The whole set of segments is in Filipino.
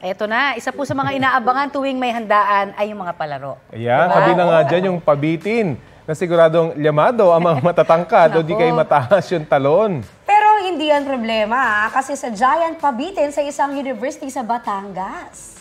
Eto na, isa po sa mga inaabangan tuwing may handaan ay yung mga palaro. Ayan, kabilang nga dyan yung pabitin na siguradong llamado ang mga matatangkad o di kayo mataas yung talon. Pero hindi yan problema kasi sa Giant Pabitin sa isang university sa Batangas.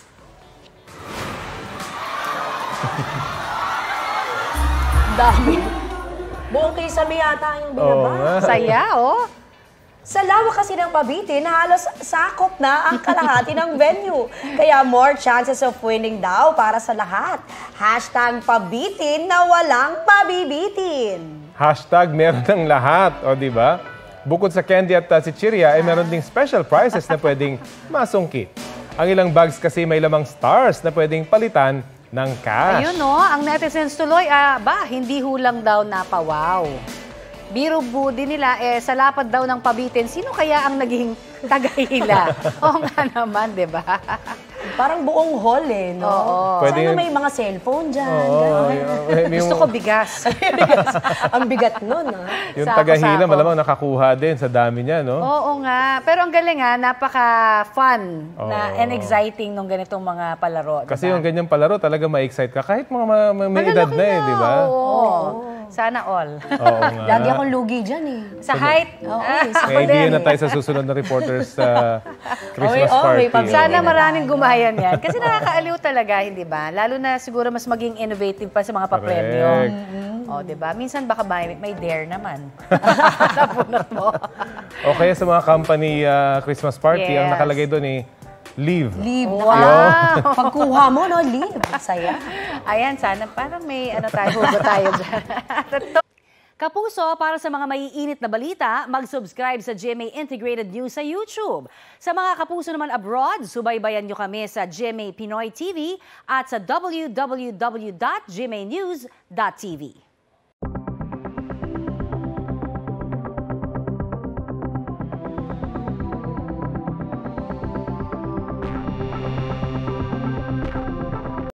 Dami. Buong Kisame yata yung binaba. Saya, oh. Sa lawak kasi ng pabitin, halos sakop na ang kalahati ng venue. Kaya more chances of winning daw para sa lahat. Hashtag pabitin na walang pabibitin. Hashtag meron ng lahat, o di ba? Bukod sa candy at chichirya, ay meron ding special prizes na pwedeng masungkit. Ang ilang bags kasi may lamang stars na pwedeng palitan ng cash. Ayun, no? Ang netizens tuloy, hindi hulang daw napawaw. Biro din nila, sa lapad daw ng pabitin, sino kaya ang naging tagahila? Oo nga naman, di ba? Parang buong hall no? Oo. Sana may mga cellphone dyan. Gusto ko bigas. Ang bigat nun, Yung tagahila, malamang nakakuha din sa dami niya, no? Oo nga. Pero ang galing napaka-fun and exciting nung ganitong mga palaro. Kasi yung ganyang palaro, talaga ma-excite ka. Kahit mga may edad na di ba? Oo. Sana all. Oo nga. Lagi akong lugi dyan Sa height. Hindi na tayo sa susunod na reporters sa Christmas party. Sana maraming gumayan yan. Kasi nakakaaliw talaga, hindi ba? Lalo na siguro mas maging innovative pa sa mga papremyo. O, di ba? Minsan baka may dare naman. Napunot mo. O kaya sa mga company Christmas party, ang nakalagay doon leave. Leave. Wow! Pagkuha mo, leave. Saya. Ayan, sana parang may hugo tayo dyan. Kapuso, para sa mga maiinit na balita, mag-subscribe sa GMA Integrated News sa YouTube. Sa mga kapuso naman abroad, subaybayan nyo kami sa GMA Pinoy TV at sa www.gmanews.tv.